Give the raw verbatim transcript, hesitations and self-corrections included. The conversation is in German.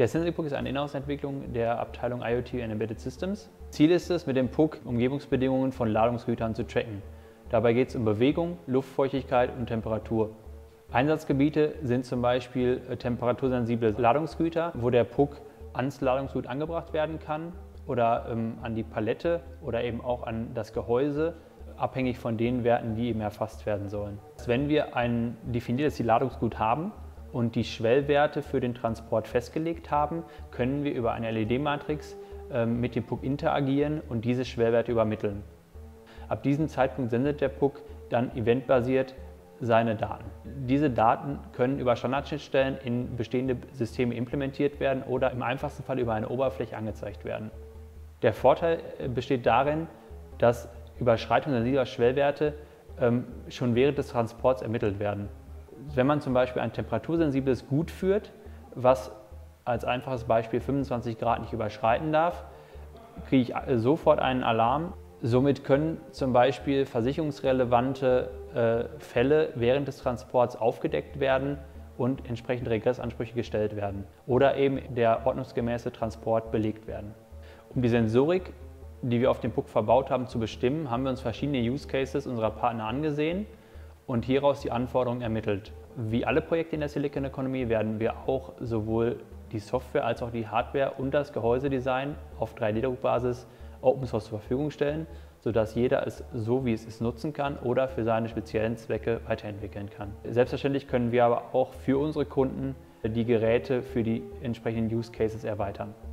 Der SensiPUC ist eine Inhouse-Entwicklung der Abteilung I O T and Embedded Systems. Ziel ist es, mit dem P U C Umgebungsbedingungen von Ladungsgütern zu tracken. Dabei geht es um Bewegung, Luftfeuchtigkeit und Temperatur. Einsatzgebiete sind zum Beispiel temperatursensible Ladungsgüter, wo der P U C ans Ladungsgut angebracht werden kann oder ähm, an die Palette oder eben auch an das Gehäuse, abhängig von den Werten, die eben erfasst werden sollen. Wenn wir ein definiertes Ladungsgut haben und die Schwellwerte für den Transport festgelegt haben, können wir über eine L E D-Matrix ähm, mit dem P U C interagieren und diese Schwellwerte übermitteln. Ab diesem Zeitpunkt sendet der P U C dann eventbasiert seine Daten. Diese Daten können über Standardschnittstellen in bestehende Systeme implementiert werden oder im einfachsten Fall über eine Oberfläche angezeigt werden. Der Vorteil besteht darin, dass Überschreitungen sensibler Schwellwerte ähm, schon während des Transports ermittelt werden. Wenn man zum Beispiel ein temperatursensibles Gut führt, was als einfaches Beispiel fünfundzwanzig Grad nicht überschreiten darf, kriege ich sofort einen Alarm. Somit können zum Beispiel versicherungsrelevante äh, Fälle während des Transports aufgedeckt werden und entsprechend Regressansprüche gestellt werden oder eben der ordnungsgemäße Transport belegt werden. Um die Sensorik, die wir auf dem P U C verbaut haben, zu bestimmen, haben wir uns verschiedene Use Cases unserer Partner angesehen und hieraus die Anforderungen ermittelt. Wie alle Projekte in der Silicon Economy werden wir auch sowohl die Software als auch die Hardware und das Gehäusedesign auf drei D-Druckbasis Open Source zur Verfügung stellen, sodass jeder es so, wie es ist, nutzen kann oder für seine speziellen Zwecke weiterentwickeln kann. Selbstverständlich können wir aber auch für unsere Kunden die Geräte für die entsprechenden Use Cases erweitern.